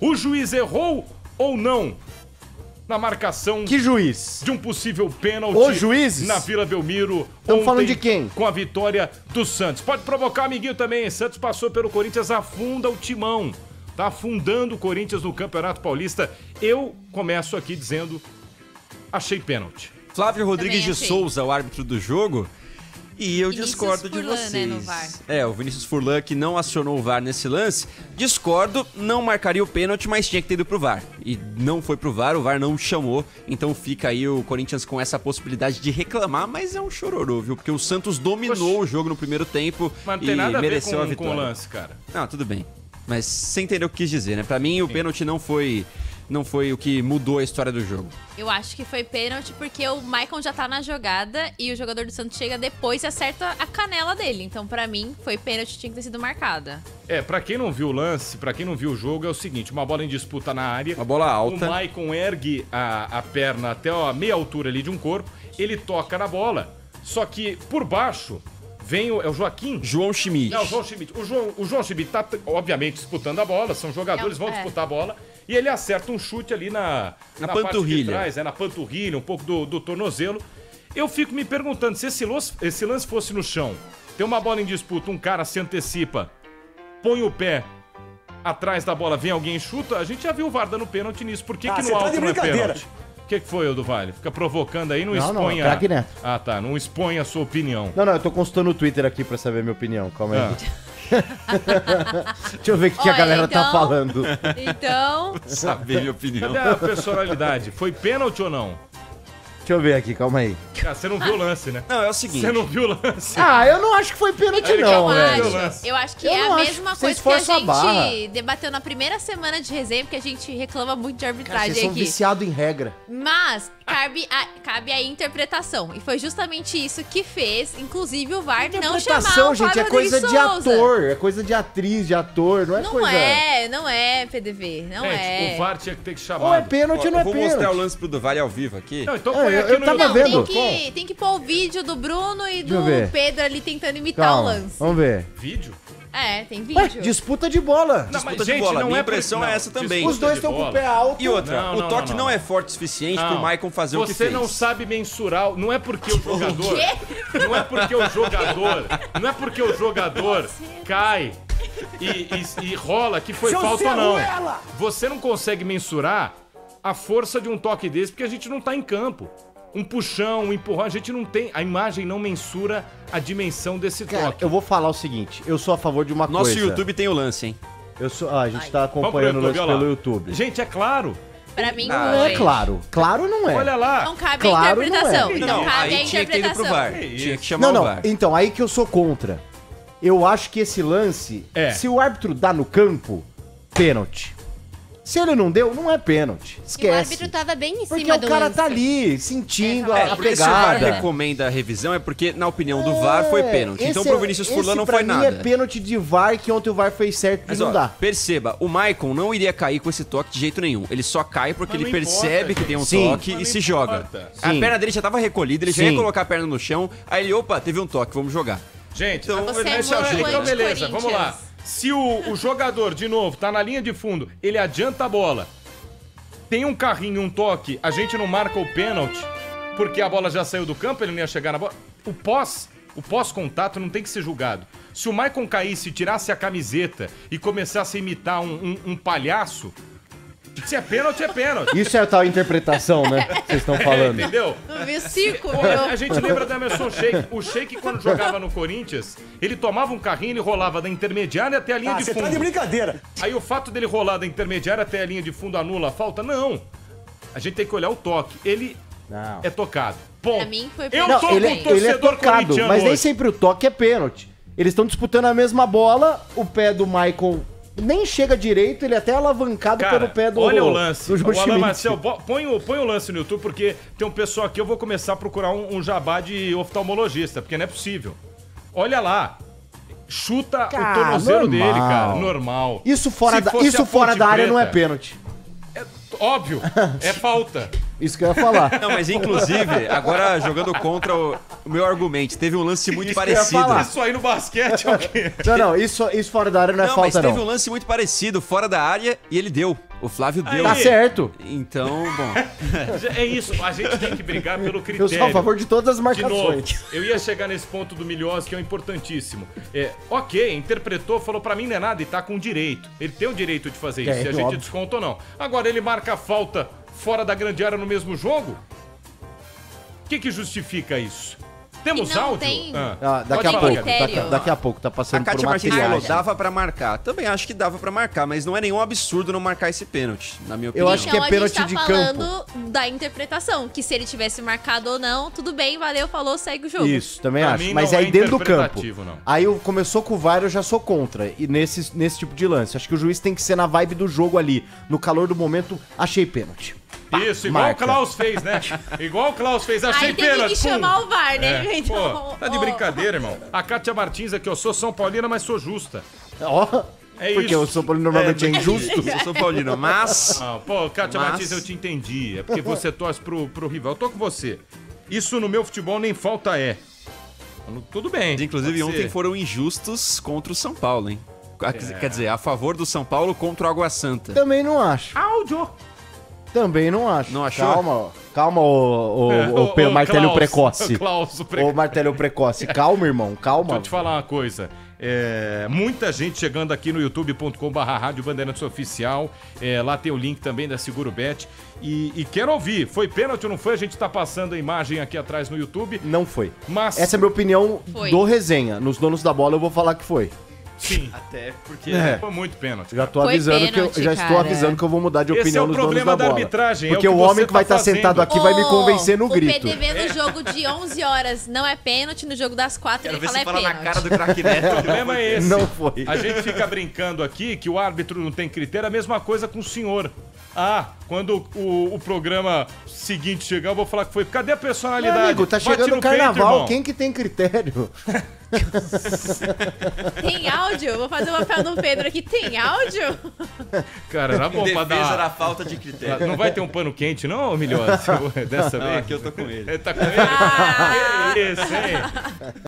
O juiz errou ou não na marcação Que juiz? de um possível pênalti Os juízes? na Vila Belmiro? Estamos falando ontem de quem? Com a vitória do Santos. Pode provocar, amiguinho, também. Santos passou pelo Corinthians, afunda o timão. Tá afundando o Corinthians no Campeonato Paulista. Eu começo aqui dizendo, achei pênalti. Flávio Rodrigues de Também achei. Souza, o árbitro do jogo. E eu Vinícius discordo de Furlan, vocês. né, no VAR. É, o Vinícius Furlan que não acionou o VAR nesse lance. Discordo, não marcaria o pênalti, mas tinha que ter ido pro VAR. E não foi pro VAR, o VAR não chamou. Então fica aí o Corinthians com essa possibilidade de reclamar, mas é um chororô, viu? Porque o Santos dominou o jogo no primeiro tempo Mas não e tem nada a ver mereceu a com o vitória. lance, cara. Não, tudo bem. Mas você entendeu o que quis dizer, né? Pra mim, o pênalti não foi o que mudou a história do jogo. Eu acho que foi pênalti porque o Maicon já tá na jogada e o jogador do Santos chega depois e acerta a canela dele. Então, pra mim, foi pênalti, tinha que ter sido marcada. Pra quem não viu o lance, pra quem não viu o jogo, é o seguinte, uma bola em disputa na área. Uma bola alta. O Maicon ergue a perna até a meia altura ali de um corpo, ele toca na bola, só que por baixo vem o Joaquim? João Schmidt. Não, o João Schmidt. O João Schmidt tá, obviamente, disputando a bola, são jogadores, vão disputar a bola, e ele acerta um chute ali na parte panturrilha. de trás, na panturrilha, um pouco do tornozelo. Eu fico me perguntando, se esse lance fosse no chão, tem uma bola em disputa, um cara se antecipa, põe o pé atrás da bola, vem alguém e chuta, a gente já viu o VAR dando pênalti nisso. Por que que no alto não é pênalti? O que foi, do Vale? Fica provocando aí, não exponha... craque Neto. Ah, tá, não expõe a sua opinião. Não, eu tô consultando o Twitter aqui pra saber a minha opinião. Calma aí. Deixa eu ver o que a Olha, galera tá então- falando. Então, Saber minha opinião. Cadê a personalidade? Foi pênalti ou não? Deixa eu ver aqui, calma aí. Ah, você não viu o lance, né? Não, é o seguinte. Você não viu o lance. Ah, eu não acho que foi pênalti Ele não, acabou de velho. ver o lance. eu acho que Eu é não a acho mesma que vocês coisa que a forçam a barra. gente debateu na primeira semana de resenha, porque a gente reclama muito de Cara, arbitragem vocês são aqui. viciados em regra. Mas cabe a interpretação. E foi justamente isso que fez, inclusive, o VAR não chamar Interpretação, o gente, Flávio é coisa Rodrigues de Souza. ator. É coisa de atriz, de ator, não é coisa... Não é, PDV. Não Gente, é. o VAR tinha que ter que chamar. Ou é pênalti ou não é Eu vou mostrar o pênalti. lance pro Duval ao vivo aqui. Não, então É, põe aqui eu no tava YouTube. vendo. Tem que pôr o vídeo do Bruno e Deixa eu do ver. Pedro ali tentando imitar o Calma, lance. vamos ver. Vídeo? É, tem Ué, vídeo. disputa de bola. Não, Disputa de bola. Minha impressão é essa também. Os dois estão com o pé alto. E outra, Não, o não, toque não, não não. é forte o suficiente Não. pro Maicon fazer o que Você fez. não sabe mensurar, não é porque o jogador... quê? Não é porque o jogador... Não é porque o jogador cai e rola que foi falta ou não. Você não consegue mensurar a força de um toque desse porque a gente não tá em campo. Um puxão, um empurrão, a gente não tem... A imagem não mensura a dimensão desse Cara, toque. eu vou falar o seguinte, eu sou a favor de uma Nosso coisa. YouTube tem o lance, hein? A gente tá Vamos pro acompanhando o lance olha lá. pelo YouTube. Gente, é claro. Pra mim, Não, Não não é claro. Claro não é. Olha lá. Não cabe Claro, a não é. interpretação. Não, Então cabe a aí tinha que ter ido pro interpretação. VAR. Que isso? Tinha que chamar Não, o VAR. então, aí que eu sou contra. Eu acho que esse lance, se o árbitro dá no campo, pênalti. Se ele não deu, não é pênalti. E o Esquece. árbitro tava bem em Porque cima o do cara lance. tá ali, sentindo É, a porque se o VAR pegada. recomenda a revisão é porque, na opinião do VAR, foi pênalti. Então Esse pro Vinícius Furlan esse não pra foi mim nada. é pênalti de VAR, que ontem o VAR fez certo e Mas não ó, dá. perceba, o Maicon não iria cair com esse toque de jeito nenhum. Ele só cai porque Mas ele não percebe importa, que tem um Sim. toque Mas e não se joga. importa. A Sim. perna dele já tava recolhida, ele já Sim. ia colocar a perna no chão, aí ele, opa, teve um toque, vamos jogar. Gente, Então, Você é deixa eu muito então beleza, anti-Corinthians. vamos lá. Se o jogador, de novo, tá na linha de fundo, ele adianta a bola, tem um carrinho, um toque, a gente não marca o pênalti, porque a bola já saiu do campo, ele não ia chegar na bola. O pós-contato não tem que ser julgado. Se o Maicon caísse, tirasse a camiseta e começasse a imitar um palhaço, se é pênalti, é pênalti. Isso é a tal interpretação, né? Que vocês estão falando. Entendeu? Não viu circo, Pô, a gente lembra da Emerson Sheik. O Sheik, quando jogava no Corinthians, ele tomava um carrinho e rolava da intermediária até a linha de fundo. brincadeira. Aí o fato dele rolar da intermediária até a linha de fundo anula a falta? Não. A gente tem que olhar o toque. Ele Não. é tocado. Ponto. Pra mim foi Eu pênalti. tô Não, com ele, o ele é torcedor tocado, corintiano mas nem hoje. sempre o toque é pênalti. Eles estão disputando a mesma bola, o pé do Maicon nem chega direito, ele é até alavancado Cara, pelo pé do olha o lance. do João O Alan Schmidt. Marcel, põe o lance no YouTube, porque tem um pessoal aqui, eu vou começar a procurar um jabá de oftalmologista, porque não é possível. Olha lá. Chuta Cara, o tornozelo normal. dele, cara. Normal. Isso fora, Se da, fosse isso a fora Ponte da área não é Preta, pênalti. Óbvio, é falta. Isso que eu ia falar. Não, mas inclusive, agora jogando contra o meu argumento, teve um lance muito Isso que eu ia parecido. falar. Isso aí no basquete é o quê? Não, isso fora da área não é Não, mas falta, teve não. um lance muito parecido, fora da área, e ele deu. O Flávio deu. Tá certo. Então, bom. É isso, a gente tem que brigar pelo critério. Eu sou a favor de todas as De novo, marcações. eu ia chegar nesse ponto do Milhouse, que é o importantíssimo. Ok, interpretou, falou pra mim não é nada e tá com direito. Ele tem o direito de fazer isso, se a gente óbvio. desconta ou não. Agora, ele marca a falta fora da grande área no mesmo jogo? O que justifica isso? Temos E não áudio? tem- Daqui a Pode pouco, falar, Gabi. critério. daqui a pouco, tá A passando por Kátia uma Martins falou, triagem. dava pra marcar. Também acho que dava pra marcar, mas não é nenhum absurdo não marcar esse pênalti, na minha opinião. Eu acho que é Então, pênalti a gente de tá campo. falando da interpretação, que se ele tivesse marcado ou não, tudo bem, valeu, falou, segue o jogo. Isso, também Pra acho. mim Mas não aí é dentro do campo. interpretativo, não. Aí começou com o VAR, eu já sou contra. E nesse tipo de lance. Acho que o juiz tem que ser na vibe do jogo ali. No calor do momento, achei pênalti. Isso, igual marca. o Klaus fez, né? Igual o Klaus fez, achei Aí teve pênalti. que pum. chamar o VAR, né? É. Então, Pô, tá de ó, brincadeira, irmão. A Kátia Martins aqui, eu sou São Paulina, mas sou justa. Ó, É porque isso. o São Paulo normalmente é injusto. Eu sou paulino, mas... Ah, pô, Kátia Mas- Martins, eu te entendi. É porque você torce pro rival. Eu tô com você. Isso no meu futebol nem falta é. Tudo bem. Inclusive, pode ontem ser. foram injustos contra o São Paulo, hein? Quer dizer, a favor do São Paulo contra o Água Santa. Também não acho. Áudio. Também não acho. Não achou? Calma, o Ô, martelo Klaus, precoce. o Klaus, o Ô, martelo precoce. Calma, irmão, Deixa calma. eu te falar uma coisa. Muita gente chegando aqui no youtube.com/Rádio Bandeirantes Oficial. Lá tem o link também da Seguro Bet. E quero ouvir. Foi pênalti ou não foi? A gente tá passando a imagem aqui atrás no YouTube. Não foi. Mas. Essa é a minha opinião Foi. do resenha. Nos donos da bola eu vou falar que foi. Sim. Até porque... Foi muito pênalti. Já tô Foi avisando pênalti, já estou cara. avisando que eu vou mudar de Esse opinião é o nos donos problema da da bola. arbitragem, é Porque o que o homem você que vai tá estar sentado fazendo. aqui vai me convencer no grito. O PDV no jogo de 11 horas não é pênalti, no jogo das 4 Quero ele ver fala você é falar na pênalti. cara do craque Neto. O problema é esse. Não foi. A gente fica brincando aqui que o árbitro não tem critério, é a mesma coisa com o senhor. Quando o programa seguinte chegar, eu vou falar que foi. Cadê a personalidade? Meu amigo, tá Bate chegando no o carnaval, peito, irmão. quem que tem critério? Tem áudio? Vou fazer o papel do Pedro aqui. Tem áudio? Cara, era bom pra Defesa da dar. falta de critério. Não vai ter um pano quente, não, Milhote? Dessa Não, vez? aqui eu tô com ele. Tá com ele? Ah! Que isso, hein?